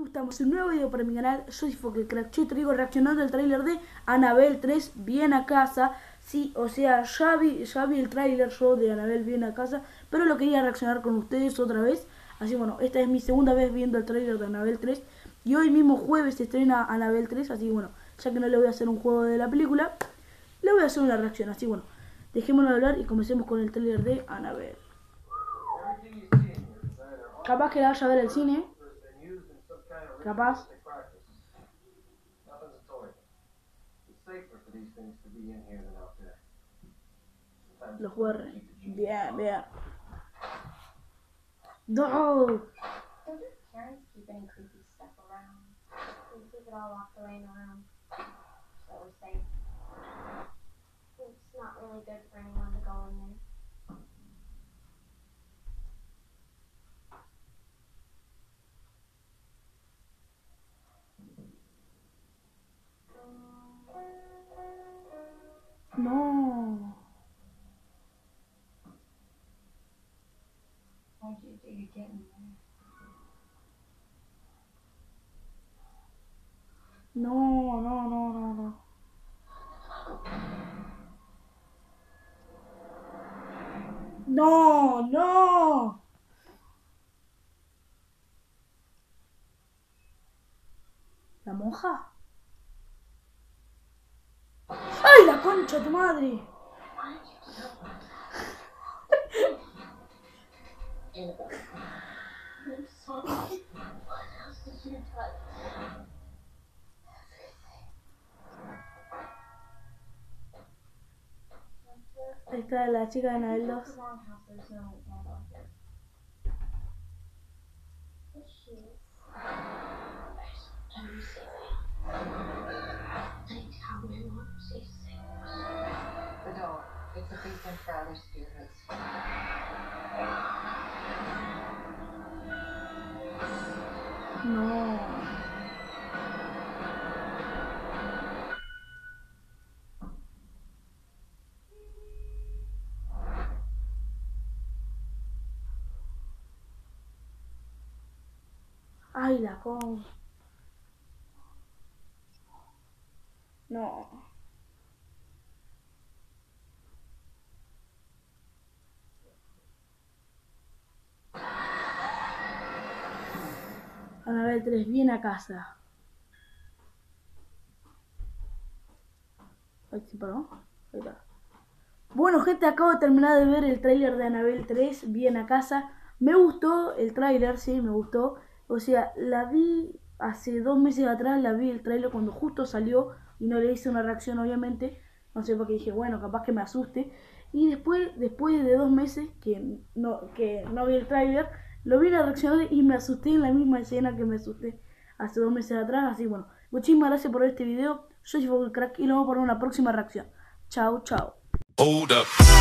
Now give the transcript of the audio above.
Estamos en un nuevo video para mi canal. Yo soy Fokecrack. Yo traigo reaccionando al tráiler de Annabelle 3 Viene a Casa. Sí, o sea, ya vi el tráiler yo de Annabelle Viene a Casa, pero lo quería reaccionar con ustedes otra vez. Así bueno, esta es mi segunda vez viendo el tráiler de Annabelle 3. Y hoy mismo jueves se estrena Annabelle 3. Así bueno, ya que no le voy a hacer un juego de la película, le voy a hacer una reacción. Así bueno, dejémonos de hablar y comencemos con el tráiler de Annabelle. Capaz que la vaya a ver al cine. Capaz. Los juegos. Bien, bien. No. Don't your parents keep any creepy stuff around? We keep it all locked away in a room, so we're safe. It's not really good for anyone to go in there. No. Why'd you do to get in there? No, no, no, no, no. No, no. ¿La monja? ¡Ay, la concha de tu madre! I'm sorry. What else did you touch? Ahí está la chica de Annabelle 2. The wrong house, there's no Annabelle here. But she is. Let me see that. Anytime we want to see things. The door. It's a basement for other spirits. No. Ay, la con. No. Annabelle 3 Viene a Casa. Ahí se paró. Ahí está. Bueno, gente, acabo de terminar de ver el tráiler de Annabelle 3 Viene a Casa. Me gustó el tráiler, sí, me gustó. O sea, la vi hace 2 meses atrás, la vi el tráiler cuando justo salió y no le hice una reacción, obviamente. No sé, porque dije, bueno, capaz que me asuste. Y después de 2 meses que no vi el tráiler, lo vi a reaccionar y me asusté en la misma escena que me asusté hace 2 meses atrás. Así bueno, muchísimas gracias por ver este video. Yo soy Fokecrack y nos vemos para una próxima reacción. Chao, chao. Hold up.